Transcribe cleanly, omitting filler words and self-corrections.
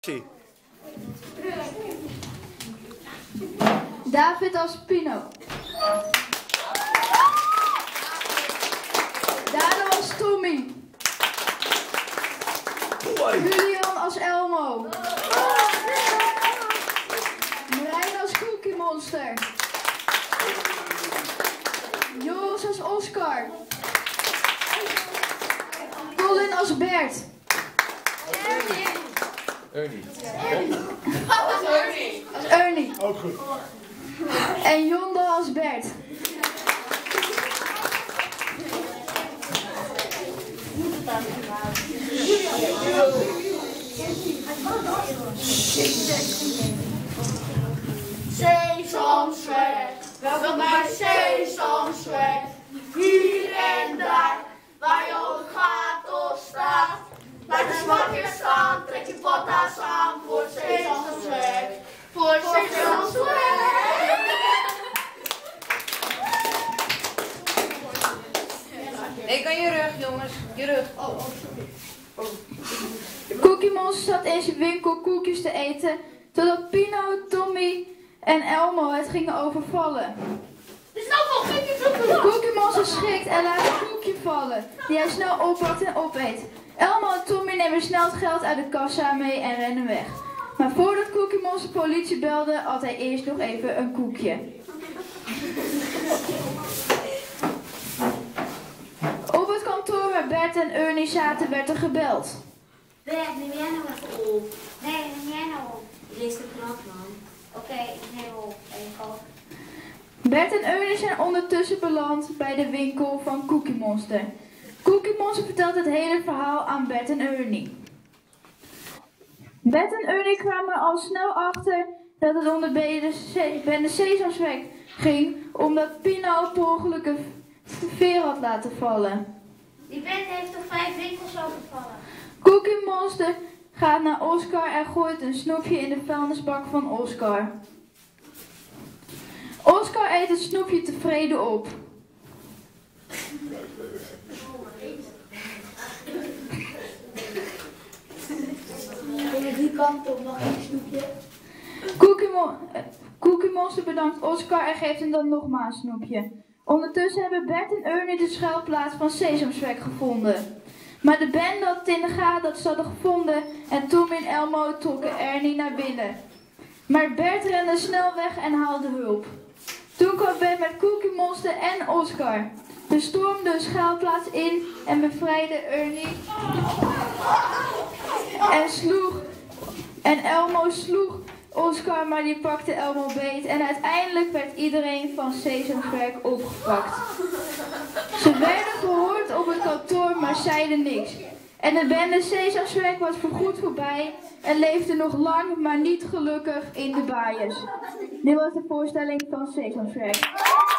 David als Pino. Dano als Tommy. Julian als Elmo. Marijn als Cookie Monster. Joris als Oscar. Colin als Bert. Ernie. Als Ernie. Ook goed. En Jonda als Bert. Sesamsweg, welkom bij Sesamsweg. Hier en daar, waar je ook gaat of staat. Laat de smakjes staan, trek je patas aan voor Sesamsweg. Voor Sesamsweg. Ik aan je rug, jongens. Je rug. Cookie Monster zat in zijn winkel koekjes te eten, totdat Pino, Tommy en Elmo het gingen overvallen. Cookie Monster schrikt en laat een koekje vallen, die hij snel oppakt en opeet. Elmo en Tommy nemen snel het geld uit de kassa mee en rennen weg. Maar voordat Cookie Monster politie belde, had hij eerst nog even een koekje. Op het kantoor waar Bert en Ernie zaten, werd er gebeld. Bert, neem jij nou even op? Nee, neem jij nou op? Ik lees de krant, man. Oké, ik neem op. Even. Bert en Ernie zijn ondertussen beland bij de winkel van Cookie Monster. Cookie Monster vertelt het hele verhaal aan Bert en Ernie. Bert en Ernie kwamen al snel achter dat het onder bende Sesamsweg ging, omdat Pino per ongeluk een veer had laten vallen. Die band heeft toch 5 winkels overvallen? Cookie Monster gaat naar Oscar en gooit een snoepje in de vuilnisbak van Oscar. Oscar eet het snoepje tevreden op. Die kant op, nog een snoepje. Cookie Monster bedankt Oscar en geeft hem dan nog maar een snoepje. Ondertussen hebben Bert en Ernie de schuilplaats van Sesamsweg gevonden. Maar de bende had in de gaten dat ze hadden gevonden en Tommy en Elmo trokken Ernie naar binnen. Maar Bert rende snel weg en haalde hulp. Toen kwam Bert met Cookie Monster en Oscar. Ze stormden de schuilplaats in en bevrijdden Ernie en Elmo sloeg Oscar, maar die pakte Elmo beet en uiteindelijk werd iedereen van Sesamsweg opgepakt. Ze werden gehoord op het kantoor, maar zeiden niks. En de bende Sesamsweg was voorgoed voorbij en leefde nog lang, maar niet gelukkig in de baaiers. Dit was de voorstelling van Sesamsweg.